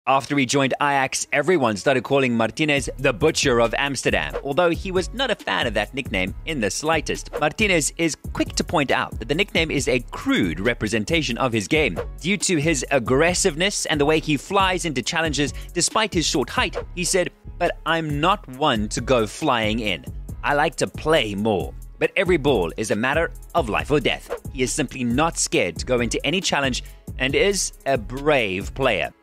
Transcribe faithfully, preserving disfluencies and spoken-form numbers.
After he joined Ajax, everyone started calling Martinez the Butcher of Amsterdam, although he was not a fan of that nickname in the slightest. Martinez is quick to point out that the nickname is a crude representation of his game. Due to his aggressiveness and the way he flies into challenges despite his short height, he said, "But I'm not one to go flying in. I like to play more. But every ball is a matter of life or death." He is simply not scared to go into any challenge and is a brave player.